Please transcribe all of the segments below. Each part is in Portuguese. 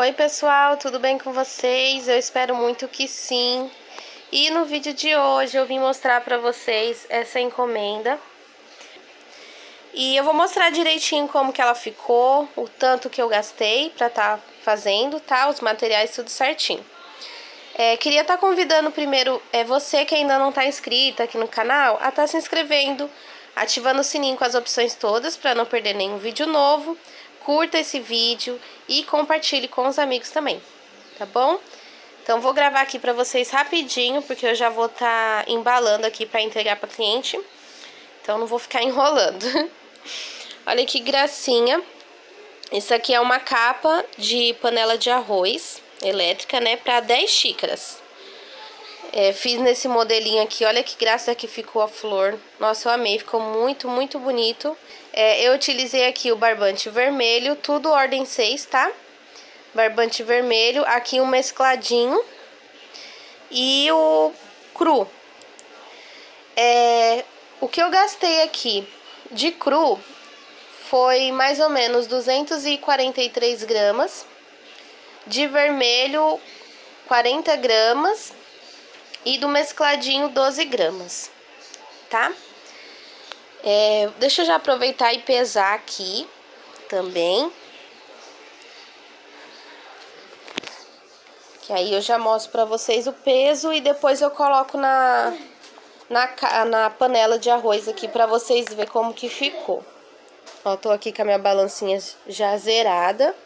Oi pessoal, tudo bem com vocês? Eu espero muito que sim. E no vídeo de hoje eu vim mostrar pra vocês essa encomenda. E eu vou mostrar direitinho como que ela ficou, o tanto que eu gastei pra tá fazendo, tá? Os materiais tudo certinho. Queria estar convidando primeiro você que ainda não tá inscrito aqui no canal a estar se inscrevendo, ativando o sininho com as opções todas pra não perder nenhum vídeo novo. Curta esse vídeo e compartilhe com os amigos também, tá bom? Então vou gravar aqui pra vocês rapidinho, porque eu já vou estar embalando aqui pra entregar pra cliente. Então não vou ficar enrolando. Olha que gracinha. Isso aqui é uma capa de panela de arroz elétrica, né, pra 10 xícaras. Fiz nesse modelinho aqui, olha que graça que ficou a flor. Nossa, eu amei, ficou muito, muito bonito. Eu utilizei aqui o barbante vermelho, tudo ordem 6, tá? Barbante vermelho, aqui um mescladinho e o cru. O que eu gastei aqui de cru foi mais ou menos 243 gramas. De vermelho, 40 gramas. E do mescladinho, 12 gramas, tá? Deixa eu já aproveitar e pesar aqui também. Que aí eu já mostro pra vocês o peso e depois eu coloco na panela de arroz aqui pra vocês verem como que ficou. Ó, tô aqui com a minha balancinha já zerada.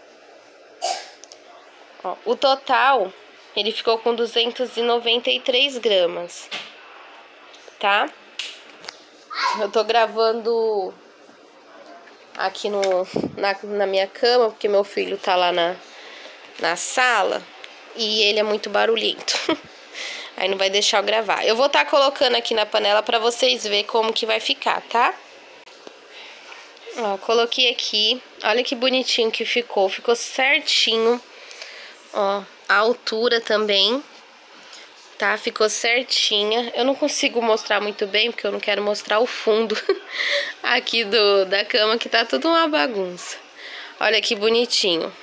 Ó, o total, ele ficou com 293 gramas, tá? Eu tô gravando aqui na minha cama, porque meu filho tá lá na sala e ele é muito barulhento. Aí não vai deixar eu gravar. Eu vou estar colocando aqui na panela pra vocês verem como que vai ficar, tá? Ó, coloquei aqui. Olha que bonitinho que ficou. Ficou certinho. Ó, a altura também, tá? Ficou certinha. Eu não consigo mostrar muito bem, porque eu não quero mostrar o fundo aqui da cama, que tá tudo uma bagunça. Olha que bonitinho.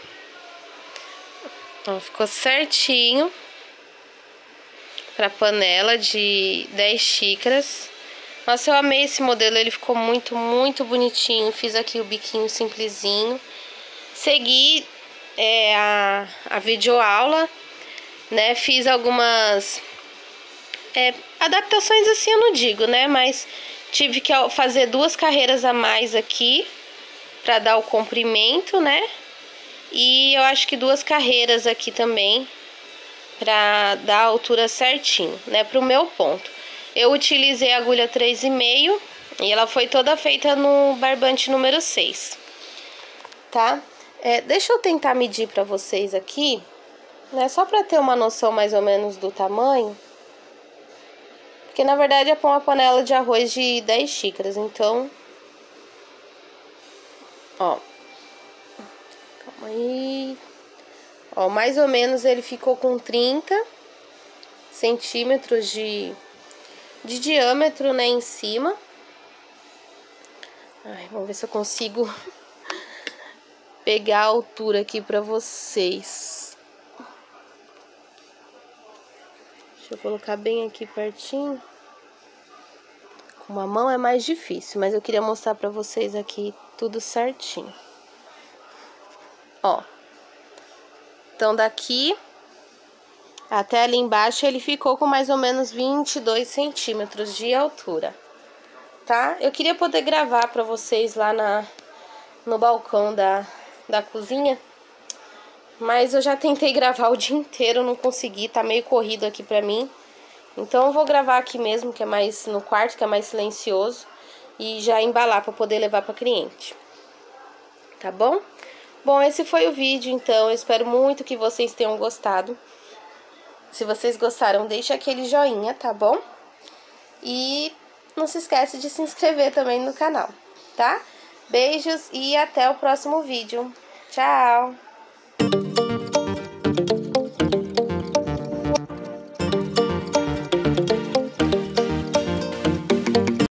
Ó, ficou certinho pra panela de 10 xícaras. Nossa, eu amei esse modelo, ele ficou muito, muito bonitinho. Fiz aqui o biquinho simplesinho. Segui a videoaula, né? Fiz algumas adaptações assim, eu não digo, né? Mas tive que fazer 2 carreiras a mais aqui pra dar o comprimento, né? E eu acho que 2 carreiras aqui também pra dar a altura certinho, né? Pro meu ponto. Eu utilizei a agulha 3,5 e ela foi toda feita no barbante número 6, tá? Deixa eu tentar medir pra vocês aqui, né? Só pra ter uma noção mais ou menos do tamanho. Porque na verdade é pra uma panela de arroz de 10 xícaras, então... Ó. Calma aí. Ó, mais ou menos ele ficou com 30 centímetros de diâmetro, né, em cima. Ai, vamos ver se eu consigo pegar a altura aqui pra vocês. Deixa eu colocar bem aqui pertinho. Com uma mão é mais difícil, mas eu queria mostrar pra vocês aqui tudo certinho. Ó. Então daqui até ali embaixo ele ficou com mais ou menos 22 centímetros de altura, tá? Eu queria poder gravar pra vocês lá no balcão da cozinha, mas eu já tentei gravar o dia inteiro, não consegui, tá meio corrido aqui pra mim. Então eu vou gravar aqui mesmo, que é mais no quarto, que é mais silencioso, e já embalar pra poder levar pra cliente, tá bom? Bom, esse foi o vídeo, então eu espero muito que vocês tenham gostado. Se vocês gostaram, deixa aquele joinha, tá bom? E não se esquece de se inscrever também no canal, tá? Beijos e até o próximo vídeo. Tchau!